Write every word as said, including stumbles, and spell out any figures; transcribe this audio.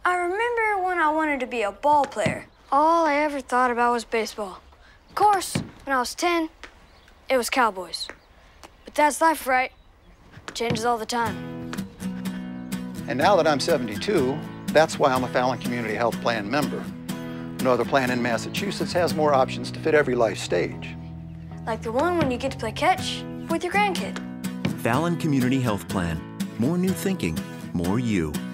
I remember when I wanted to be a ball player. All I ever thought about was baseball. Of course, when I was ten, it was Cowboys. But that's life, right? It changes all the time. And now that I'm seventy-two, that's why I'm a Fallon Community Health Plan member. No other plan in Massachusetts has more options to fit every life stage. Like the one when you get to play catch with your grandkid. Fallon Community Health Plan. More new thinking, more you.